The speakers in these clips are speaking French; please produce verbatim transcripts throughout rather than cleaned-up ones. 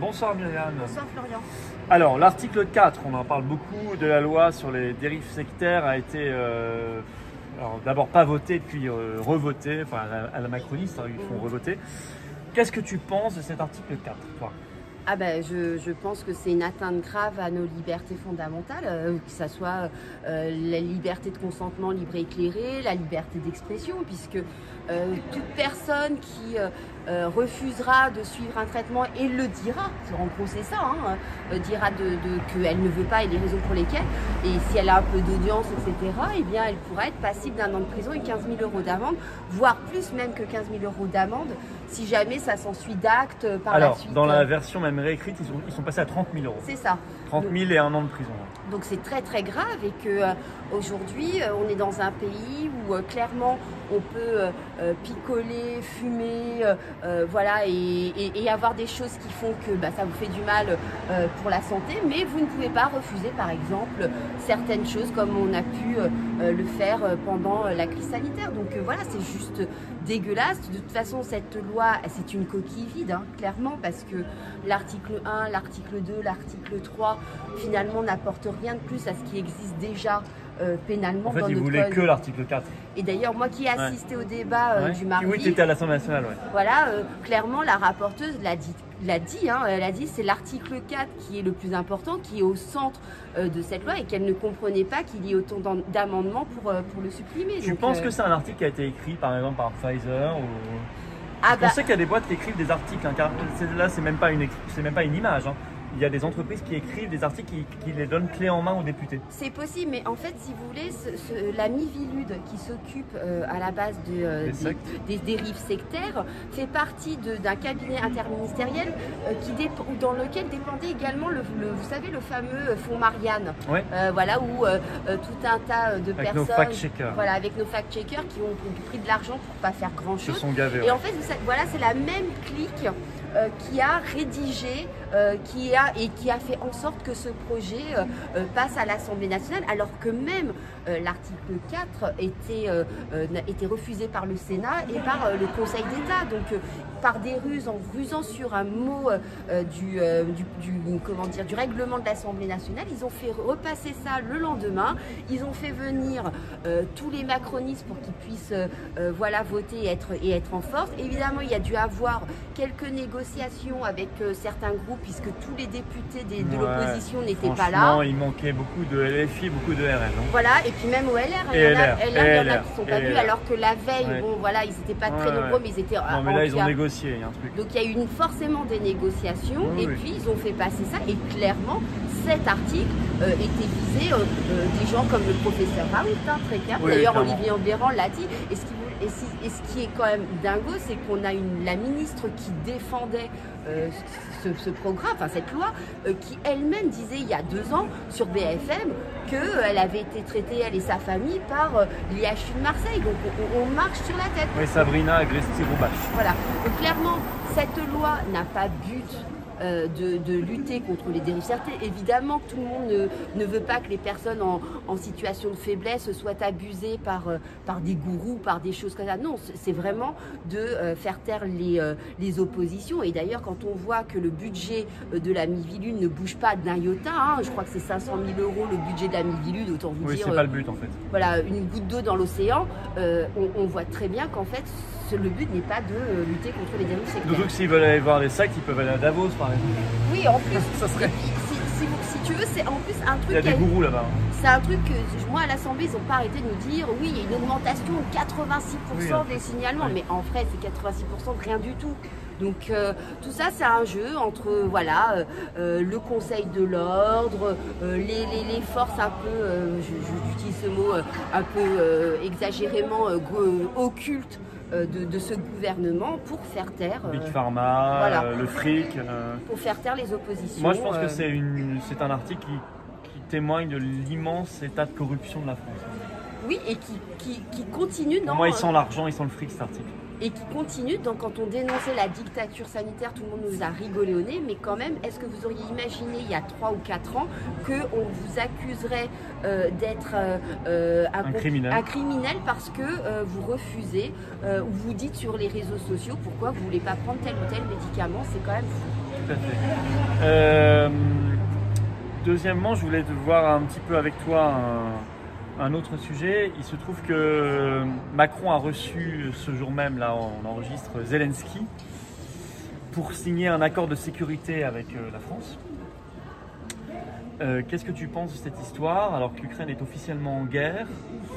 Bonsoir Myriam. Bonsoir Florian. Alors l'article quatre, on en parle beaucoup de la loi sur les dérives sectaires, a été euh, d'abord pas voté puis euh, revoté, enfin à la, à la macroniste, hein, ils font revoter. Qu'est-ce que tu penses de cet article quatre, toi? Ah ben, je, je pense que c'est une atteinte grave à nos libertés fondamentales, euh, que ce soit euh, la liberté de consentement libre et éclairé, la liberté d'expression, puisque euh, toute personne qui euh, euh, refusera de suivre un traitement et le dira, en gros c'est ça, hein, euh, dira de, de, qu'elle ne veut pas et les raisons pour lesquelles, et si elle a un peu d'audience, et cetera, eh bien elle pourra être passible d'un an de prison et quinze mille euros d'amende, voire plus même que quinze mille euros d'amende, si jamais ça s'ensuit d'actes par Alors, la suite. dans la version même réécrite, ils sont, ils sont passés à trente mille euros. C'est ça. trente mille et un an de prison. Donc c'est très très grave et que euh, aujourd'hui euh, on est dans un pays où euh, clairement on peut euh, euh, picoler, fumer, euh, euh, voilà, et, et, et avoir des choses qui font que bah, ça vous fait du mal euh, pour la santé, mais vous ne pouvez pas refuser par exemple certaines choses comme on a pu euh, le faire pendant la crise sanitaire. Donc euh, voilà, c'est juste dégueulasse. De toute façon, cette loi, c'est une coquille vide, hein, clairement, parce que l'article un, l'article deux, l'article trois, finalement, n'apportent rien de plus à ce qui existe déjà euh, pénalement. En fait, dans ils notre voulaient code. que l'article quatre. Et d'ailleurs, moi qui ai assisté ouais. au débat euh, ouais. du mardi... Oui, tu étais à l'Assemblée nationale, ouais. Voilà, euh, clairement, la rapporteuse l'a dit. l'a dit, hein, elle a dit c'est l'article quatre qui est le plus important, qui est au centre euh, de cette loi et qu'elle ne comprenait pas qu'il y ait autant d'amendements pour, euh, pour le supprimer. Tu Donc, penses euh... que c'est un article qui a été écrit par exemple par Pfizer ou... Ah bah... On sait qu'il y a des boîtes qui écrivent des articles, hein, car là c'est même pas une, c'est même pas une image. Hein. Il y a des entreprises qui écrivent des articles qui, qui les donnent clé en main aux députés. C'est possible, mais en fait, si vous voulez, ce, ce, la Miviludes qui s'occupe euh, à la base de, euh, des, des, des dérives sectaires fait partie d'un cabinet interministériel euh, qui dans lequel dépendait également, le, le, vous savez, le fameux fonds Marianne. Ouais. Euh, voilà, où euh, tout un tas de avec personnes... Nos fact-checkers. Voilà, avec nos fact-checkers qui ont pris de l'argent pour pas faire grand-chose. Ils sont gavés. Et ouais. en fait, vous savez, voilà, c'est la même clique Euh, qui a rédigé euh, qui a, et qui a fait en sorte que ce projet euh, euh, passe à l'Assemblée nationale, alors que même euh, l'article quatre était, euh, euh, était refusé par le Sénat et par euh, le Conseil d'État. Donc euh, par des ruses, en rusant sur un mot euh, du, euh, du, du, comment dire, du règlement de l'Assemblée nationale, ils ont fait repasser ça le lendemain. Ils ont fait venir euh, tous les macronistes pour qu'ils puissent euh, euh, voilà, voter et être, et être en force. Évidemment, il y a dû avoir quelques négociations avec euh, certains groupes, puisque tous les députés des, de ouais, l'opposition n'étaient pas là. Il manquait beaucoup de L F I, beaucoup de R N. Hein. Voilà, et puis même au L R, et il y en a, L R, L R, il y en a L R, qui ne sont pas L R. venus, alors que la veille, ouais. bon voilà, ils n'étaient pas ouais, très ouais. nombreux, mais ils étaient... Non, mais là, ils ont négocié, il y a un truc. Donc il y a eu une, forcément des négociations, oui, et oui. puis ils ont fait passer ça, et clairement, cet article euh, était visé euh, euh, des gens comme le professeur Raoult, hein, très clair. Oui, d'ailleurs, Olivier Véran l'a dit, et ce qui Et, si, et ce qui est quand même dingo, c'est qu'on a une, la ministre qui défendait euh, ce, ce programme, enfin cette loi, euh, qui elle-même disait il y a deux ans sur B F M qu'elle euh, avait été traitée, elle et sa famille, par euh, l'I H U de Marseille. Donc on, on marche sur la tête. Oui, Sabrina Agresti-Roubache. Voilà. Donc clairement, cette loi n'a pas but Euh, de, de lutter contre les dérives sectaires. Évidemment, tout le monde ne, ne veut pas que les personnes en, en situation de faiblesse soient abusées par, euh, par des gourous, par des choses comme ça. Non, c'est vraiment de euh, faire taire les, euh, les oppositions. Et d'ailleurs, quand on voit que le budget de la Miviludes ne bouge pas d'un iota, hein, je crois que c'est cinq cent mille euros le budget de la Miviludes, autant vous oui, dire... Oui, c'est euh, pas le but en fait. Voilà, une goutte d'eau dans l'océan, euh, on, on voit très bien qu'en fait, le but n'est pas de euh, lutter contre les dérives sectaires. D'autant que s'ils veulent aller voir les sectes, ils peuvent aller à Davos par exemple. Oui, en plus, ça serait... si, si, si tu veux, c'est en plus un truc... Il y a des gourous là-bas. C'est un truc que, moi à l'Assemblée, ils n'ont pas arrêté de nous dire, oui, il y a une augmentation de quatre-vingt-six pour cent oui, des signalements, oui. mais en vrai, c'est quatre-vingt-six pour cent de rien du tout. Donc euh, tout ça, c'est un jeu entre voilà euh, euh, le Conseil de l'ordre, euh, les, les, les forces un peu, euh, j'utilise ce mot euh, un peu euh, exagérément euh, occulte euh, de, de ce gouvernement pour faire taire euh, Big Pharma, voilà, euh, le fric, euh... pour faire taire les oppositions. Moi, je pense euh... que c'est une, c'est un article qui, qui témoigne de l'immense état de corruption de la France. Oui, et qui, qui, qui continue. Pour dans, moi, il sent l'argent, il sent le fric cet article. Et qui continue, donc quand on dénonçait la dictature sanitaire, tout le monde nous a rigolé au nez, mais quand même, est-ce que vous auriez imaginé il y a trois ou quatre ans qu'on vous accuserait euh, d'être euh, un, un, criminel. un criminel parce que euh, vous refusez, euh, ou vous dites sur les réseaux sociaux pourquoi vous ne voulez pas prendre tel ou tel médicament, c'est quand même fou. Tout à fait. Euh, deuxièmement, je voulais te voir un petit peu avec toi un, un autre sujet. Il se trouve que Macron a reçu ce jour même, là on enregistre, Zelensky pour signer un accord de sécurité avec euh, la France. Euh, Qu'est-ce que tu penses de cette histoire alors que l'Ukraine est officiellement en guerre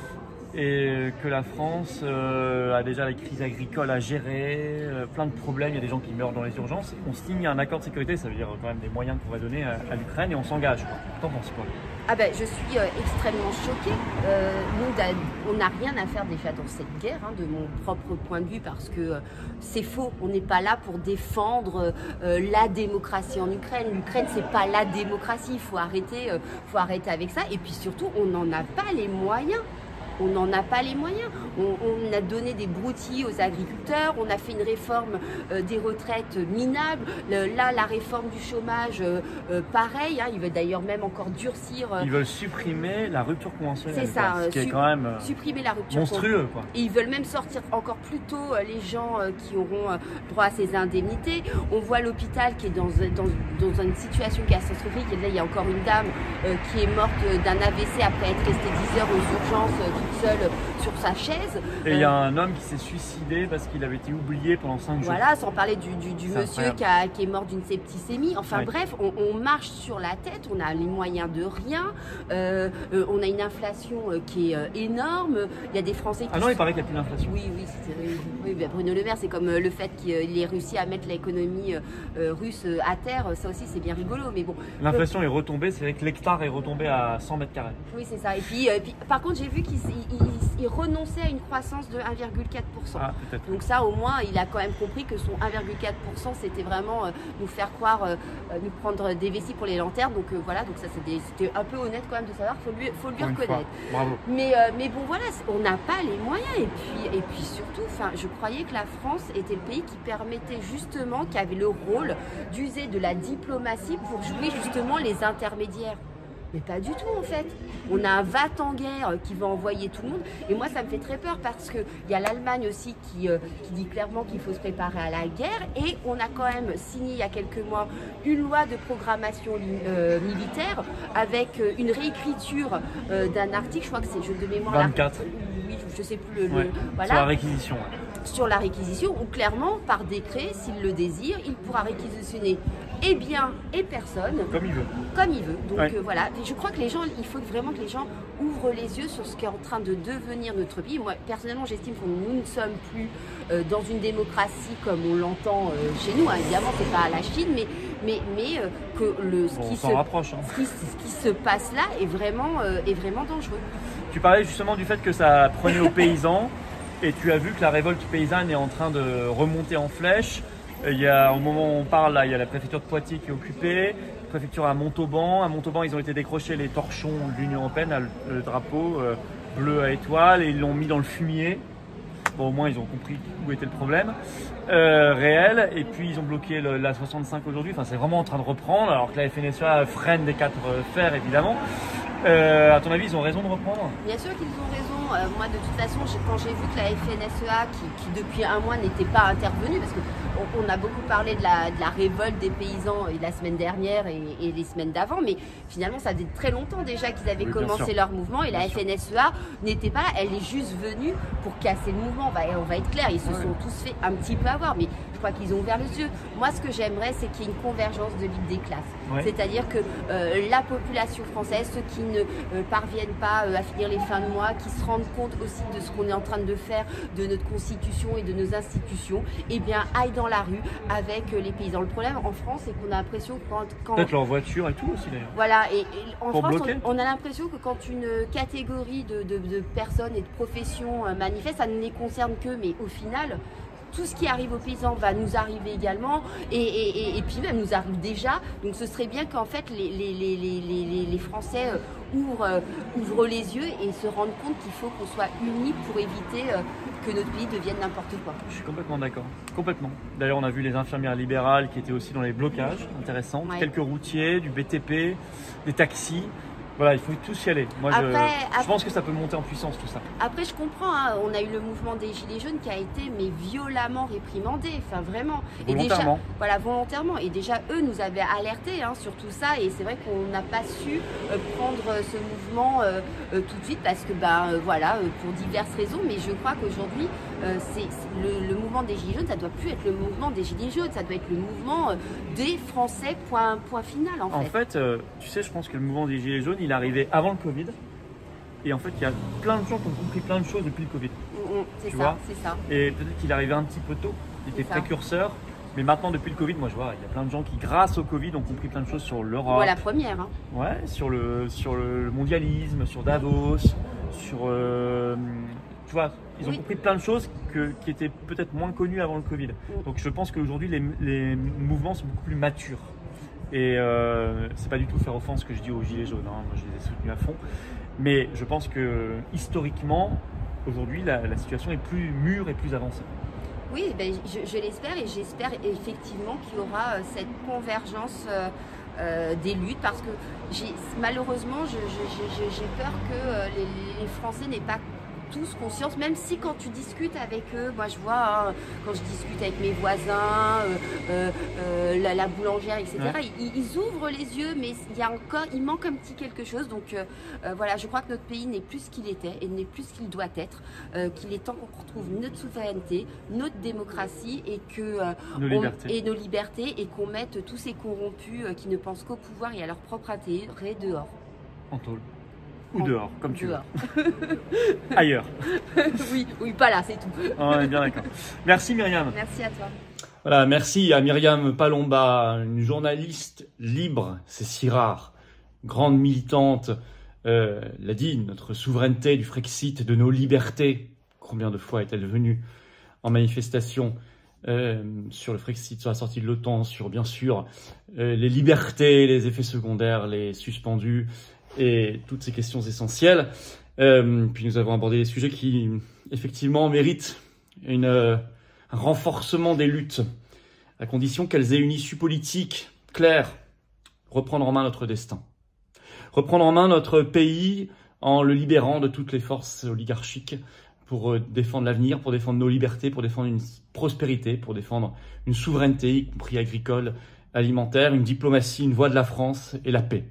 et que la France euh, a déjà la crise agricole à gérer, euh, plein de problèmes, il y a des gens qui meurent dans les urgences. On signe un accord de sécurité, ça veut dire quand même des moyens qu'on va donner à, à l'Ukraine et on s'engage. T'en penses quoi? Ah ben, je suis euh, extrêmement choquée. Euh, nous, on n'a rien à faire déjà dans cette guerre, hein, de mon propre point de vue, parce que euh, c'est faux. On n'est pas là pour défendre euh, la démocratie en Ukraine. L'Ukraine, c'est pas la démocratie. Il faut arrêter, euh, faut arrêter avec ça. Et puis surtout, on n'en a pas les moyens. On n'en a pas les moyens. On, on a donné des broutilles aux agriculteurs, on a fait une réforme euh, des retraites minables. Le, là, la réforme du chômage, euh, euh, pareil. Hein, ils veulent d'ailleurs même encore durcir. Euh, ils veulent supprimer la rupture conventionnelle. C'est ça. Ce qui euh, est quand même euh, supprimer la rupture monstrueux, quoi. Et ils veulent même sortir encore plus tôt euh, les gens euh, qui auront euh, droit à ces indemnités. On voit l'hôpital qui est dans, dans, dans une situation catastrophique. Et là, il y a encore une dame euh, qui est morte d'un A V C après être restée dix heures aux urgences. Euh, seul sur sa chaise. Et il euh, y a un homme qui s'est suicidé parce qu'il avait été oublié pendant cinq jours. Voilà, sans parler du, du, du monsieur qui, a, qui est mort d'une septicémie. Enfin oui. Bref, on, on marche sur la tête, on a les moyens de rien, euh, euh, on a une inflation euh, qui est euh, énorme. Il y a des Français qui... Ah non, il paraît qu'il n'y a plus d'inflation. Oui, oui, oui, oui ben Bruno Le Maire, c'est comme euh, le fait qu'il ait réussi à mettre l'économie euh, russe à terre. Ça aussi, c'est bien rigolo, mais bon. L'inflation euh, est retombée, c'est vrai que l'hectare est retombé à cent mètres carrés. Oui, c'est ça. Et puis, euh, puis, par contre, j'ai vu qu'il il renonçait à une croissance de un virgule quatre pour cent. Ah, donc ça, au moins, il a quand même compris que son un virgule quatre pour cent, c'était vraiment euh, nous faire croire, euh, nous prendre des vessies pour les lanternes. Donc euh, voilà, donc ça c'était un peu honnête quand même de savoir, il faut lui, faut lui reconnaître. Bravo. Mais, euh, mais bon voilà, on n'a pas les moyens. Et puis, et puis surtout, je croyais que la France était le pays qui permettait justement, qui avait le rôle d'user de la diplomatie pour jouer justement les intermédiaires. Mais pas du tout en fait. On a un va-t-en-guerre qui va envoyer tout le monde. Et moi ça me fait très peur parce qu'il y a l'Allemagne aussi qui, euh, qui dit clairement qu'il faut se préparer à la guerre. Et on a quand même signé il y a quelques mois une loi de programmation euh, militaire avec euh, une réécriture euh, d'un article, je crois que c'est jeu de mémoire. vingt-quatre. Oui, je sais plus le... Ouais, le voilà. Sur la réquisition. Sur la réquisition où clairement par décret, s'il le désire, il pourra réquisitionner et biens et personnes. Comme il veut. Comme il veut. Donc ouais. euh, voilà, je crois que les gens, il faut vraiment que les gens ouvrent les yeux sur ce qui est en train de devenir notre pays. Moi, personnellement, j'estime que nous ne sommes plus euh, dans une démocratie comme on l'entend euh, chez nous. Hein. Évidemment, c'est pas à la Chine, mais, mais, mais euh, que le, ce, bon, qui se, rapproche, hein. ce, qui, ce qui se passe là est vraiment, euh, est vraiment dangereux. Tu parlais justement du fait que ça prenait aux paysans et tu as vu que la révolte paysanne est en train de remonter en flèche. Il y a, au moment où on parle, là, il y a la préfecture de Poitiers qui est occupée, la préfecture à Montauban. À Montauban, ils ont été décrochés les torchons de l'Union européenne, là, le, le drapeau euh, bleu à étoile, et ils l'ont mis dans le fumier. Bon, au moins, ils ont compris où était le problème euh, réel. Et puis, ils ont bloqué le, la soixante-cinq aujourd'hui. Enfin, c'est vraiment en train de reprendre, alors que la F N S E A freine des quatre fers, évidemment. Euh, à ton avis, ils ont raison de reprendre? Bien sûr qu'ils ont raison. Euh, moi, de toute façon, quand j'ai vu que la F N S E A, qui, qui depuis un mois n'était pas intervenue, parce qu'on on a beaucoup parlé de la, de la révolte des paysans et la semaine dernière et, et les semaines d'avant, mais finalement, ça faisait très longtemps déjà qu'ils avaient oui, commencé leur mouvement et bien la sûr. F N S E A n'était pas là. Elle est juste venue pour casser le mouvement. On va, on va être clair, ils se ouais. sont tous fait un petit peu avoir, mais je crois qu'ils ont ouvert les yeux. Moi, ce que j'aimerais, c'est qu'il y ait une convergence de lutte des classes. Ouais. C'est-à-dire que euh, la population française, ceux qui ne euh, parviennent pas euh, à finir les fins de mois, qui se rendent compte aussi de ce qu'on est en train de faire, de notre constitution et de nos institutions, eh bien, aillent dans la rue avec euh, les paysans. Le problème en France, c'est qu'on a l'impression que quand... quand peut-être leur voiture et tout aussi d'ailleurs. Voilà, et, et en pour France, on, bloquer. on a l'impression que quand une catégorie de, de, de personnes et de professions euh, manifeste, ça ne les concerne que, mais au final... tout ce qui arrive aux paysans va nous arriver également et, et, et, et puis même nous arrive déjà. Donc ce serait bien qu'en fait les, les, les, les, les Français euh, ouvrent, euh, ouvrent les yeux et se rendent compte qu'il faut qu'on soit unis pour éviter euh, que notre pays devienne n'importe quoi. Je suis complètement d'accord, complètement. D'ailleurs on a vu les infirmières libérales qui étaient aussi dans les blocages, intéressant, ouais. quelques routiers, du B T P, des taxis. Voilà, il faut tous y aller. Moi, je, Après, je après- pense que ça peut monter en puissance tout ça. Après, je comprends, hein, on a eu le mouvement des Gilets jaunes qui a été mais violemment réprimandé, enfin vraiment. Et déjà, Volontairement. voilà, volontairement. Et déjà, eux nous avaient alertés hein, sur tout ça. Et c'est vrai qu'on n'a pas su euh, prendre ce mouvement euh, euh, tout de suite parce que, bah, euh, voilà, euh, pour diverses raisons. Mais je crois qu'aujourd'hui, euh, c'est c'est le, le mouvement des Gilets jaunes, ça doit plus être le mouvement des Gilets jaunes, ça doit être le mouvement euh, des Français, point, point final en fait. En fait, euh, tu sais, je pense que le mouvement des Gilets jaunes, il est arrivé avant le Covid. Et en fait, il y a plein de gens qui ont compris plein de choses depuis le Covid. Mm, mm, c'est Tu ça, vois. c'est ça. Et peut-être qu'il est arrivé un petit peu tôt, il était C'est ça. précurseur. Mais maintenant, depuis le Covid, moi je vois, il y a plein de gens qui, grâce au Covid, ont compris plein de choses sur l'Europe. Moi, la première. Hein. Ouais, sur le, sur le mondialisme, sur Davos, sur. euh, tu vois, ils ont Oui. compris plein de choses que, qui étaient peut-être moins connues avant le Covid. Mm. Donc je pense qu'aujourd'hui, les, les mouvements sont beaucoup plus matures. Et euh, c'est pas du tout faire offense que je dis aux Gilets jaunes, hein. Moi je les ai soutenus à fond. Mais je pense que historiquement, aujourd'hui, la, la situation est plus mûre et plus avancée. Oui, ben, je, je l'espère et j'espère effectivement qu'il y aura euh, cette convergence euh, euh, des luttes parce que j'ai- malheureusement, je- je- je- j'ai peur que euh, les, les Français n'aient pas tous conscience, même si quand tu discutes avec eux, moi je vois, hein, quand je discute avec mes voisins, euh, euh, euh, la, la boulangère, et cetera, Ouais. ils, ils ouvrent les yeux, mais il y a encore, il manque un petit quelque chose. Donc euh, euh, voilà, je crois que notre pays n'est plus ce qu'il était et n'est plus ce qu'il doit être, euh, qu'il est temps qu'on retrouve notre souveraineté, notre démocratie et que euh, Nos on- libertés. et nos libertés et qu'on mette tous ces corrompus euh, qui ne pensent qu'au pouvoir et à leur propre intérêt dehors. En tôle. Ou En- dehors, comme tu dehors. veux. Ailleurs. oui, oui, pas là, c'est tout. On est bien d'accord. Merci Myriam. Merci à toi. Voilà, merci à Myriam Palomba, une journaliste libre, c'est si rare, grande militante, euh, l'a dit, notre souveraineté du Frexit, de nos libertés. Combien de fois est-elle venue en manifestation euh, sur le Frexit, sur la sortie de l'OTAN, sur bien sûr euh, les libertés, les effets secondaires, les suspendus et toutes ces questions essentielles. Euh, puis nous avons abordé des sujets qui effectivement méritent une... Euh, un renforcement des luttes, à condition qu'elles aient une issue politique claire, reprendre en main notre destin, reprendre en main notre pays en le libérant de toutes les forces oligarchiques pour euh, défendre l'avenir, pour défendre nos libertés, pour défendre une prospérité, pour défendre une souveraineté, y compris agricole, alimentaire, une diplomatie, une voix de la France et la paix.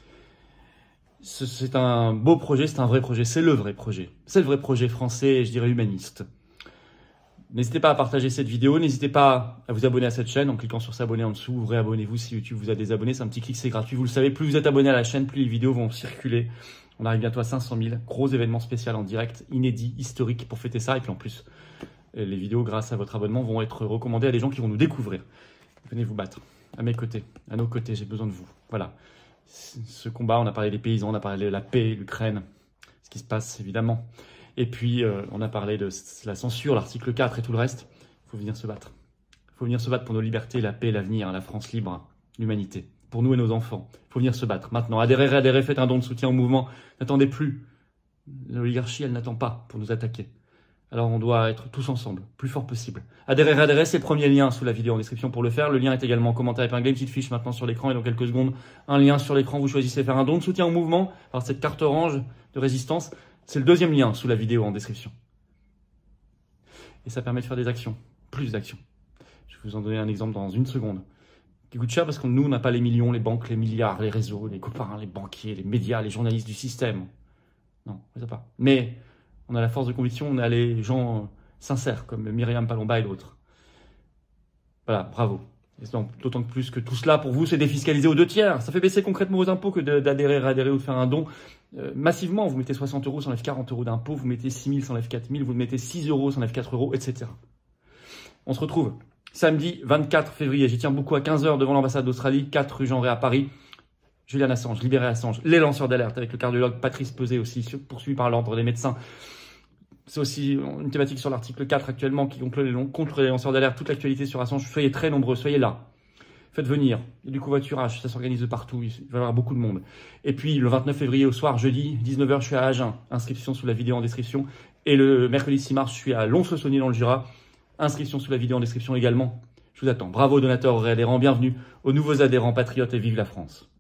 Ce- C'est un beau projet, c'est un vrai projet, c'est le vrai projet. C'est le vrai projet français et je dirais humaniste. N'hésitez pas à partager cette vidéo, n'hésitez pas à vous abonner à cette chaîne en cliquant sur s'abonner en dessous, ou réabonnez-vous si YouTube vous a désabonné, c'est un petit clic, c'est gratuit, vous le savez, plus vous êtes abonné à la chaîne, plus les vidéos vont circuler. On arrive bientôt à cinq cent mille, gros événement spécial en direct, inédit, historique pour fêter ça, et puis en plus, les vidéos grâce à votre abonnement vont être recommandées à des gens qui vont nous découvrir. Venez vous battre, à mes côtés, à nos côtés, j'ai besoin de vous. Voilà, ce combat, on a parlé des paysans, on a parlé de la paix, l'Ukraine, ce qui se passe évidemment. Et puis, euh, on a parlé de la censure, l'article quatre et tout le reste. Il faut venir se battre. Il faut venir se battre pour nos libertés, la paix, l'avenir, la France libre, l'humanité. Pour nous et nos enfants. Il faut venir se battre. Maintenant, adhérez, adhérez, faites un don de soutien au mouvement. N'attendez plus. L'oligarchie, elle n'attend pas pour nous attaquer. Alors, on doit être tous ensemble, plus fort possible. Adhérez, adhérez, c'est le premier lien sous la vidéo en description pour le faire. Le lien est également en commentaire épinglé, une petite fiche maintenant sur l'écran et dans quelques secondes, un lien sur l'écran. Vous choisissez de faire un don de soutien au mouvement par cette carte orange de résistance. C'est le deuxième lien sous la vidéo en description. Et ça permet de faire des actions, plus d'actions. Je vais vous en donner un exemple dans une seconde. Qui coûte cher parce que nous, on n'a pas les millions, les banques, les milliards, les réseaux, les copains, les banquiers, les médias, les journalistes du système. Non, on ne pas. Mais on a la force de conviction, on a les gens sincères comme Myriam Palomba et d'autres. Voilà, bravo. D'autant que plus que tout cela, pour vous, c'est défiscalisé aux deux tiers. Ça fait baisser concrètement vos impôts que d'adhérer, réadhérer ou de faire un don. Euh, massivement, vous mettez soixante euros, ça enlève quarante euros d'impôts, vous mettez six mille, ça enlève quatre mille, vous mettez six euros, ça enlève quatre euros, et cetera. On se retrouve samedi vingt-quatre février, j'y tiens beaucoup à quinze heures devant l'ambassade d'Australie, quatre rue Jean Rey à Paris. Julian Assange, libéré Assange, les lanceurs d'alerte avec le cardiologue Patrice Peset aussi, poursuivi par l'ordre des médecins. C'est aussi une thématique sur l'article quatre actuellement qui contre les, contre les lanceurs d'alerte, toute l'actualité sur Assange. Soyez très nombreux, soyez là. Faites venir. Il y a du covoiturage, ça s'organise de partout, il va y avoir beaucoup de monde. Et puis le vingt-neuf février au soir, jeudi, dix-neuf heures, je suis à Agen. Inscription sous la vidéo en description. Et le mercredi six mars, je suis à Lons-le-Saunier dans le Jura. Inscription sous la vidéo en description également. Je vous attends. Bravo donateurs et adhérents, bienvenue aux nouveaux adhérents patriotes et vive la France.